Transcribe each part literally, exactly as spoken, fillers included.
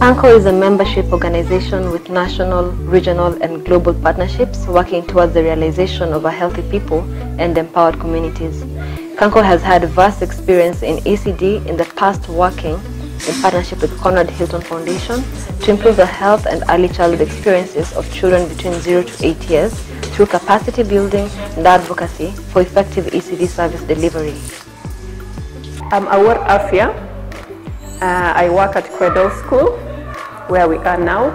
Kanko is a membership organization with national, regional, and global partnerships working towards the realization of a healthy people and empowered communities. Kanko has had vast experience in E C D in the past, working in partnership with Conrad Hilton Foundation to improve the health and early childhood experiences of children between zero to eight years through capacity building and advocacy for effective E C D service delivery. I'm Awar Afia. Uh, I work at Cradle School, where we are now.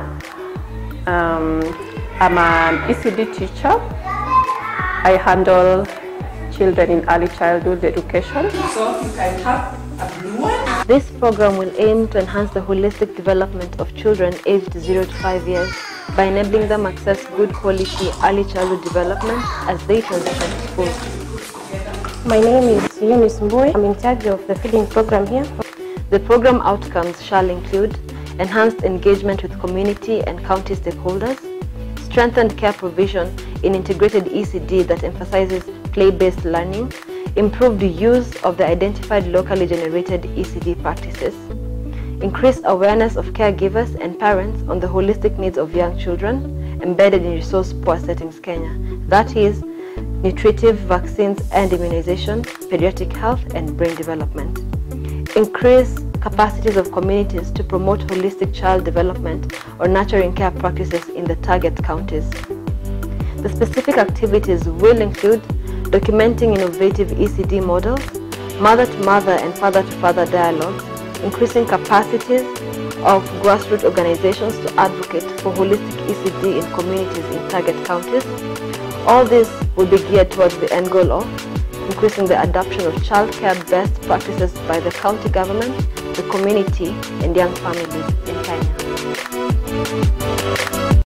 Um, I'm an E C D teacher. I handle children in early childhood education. So you can have a blue one. This program will aim to enhance the holistic development of children aged zero to five years by enabling them access good quality early childhood development as they transition to school. My name is Eunice Mboy. I'm in charge of the feeding program here. The program outcomes shall include enhanced engagement with community and county stakeholders, strengthened care provision in integrated E C D that emphasizes play-based learning, improved use of the identified locally generated E C D practices, increased awareness of caregivers and parents on the holistic needs of young children embedded in resource-poor settings Kenya, that is, nutritive vaccines and immunization, pediatric health and brain development. Increase capacities of communities to promote holistic child development or nurturing care practices in the target counties. The specific activities will include documenting innovative E C D models, mother-to-mother and father-to-father dialogues, increasing capacities of grassroots organizations to advocate for holistic E C D in communities in target counties. All this will be geared towards the end goal of increasing the adoption of childcare best practices by the county government, the community, and young families in Kenya.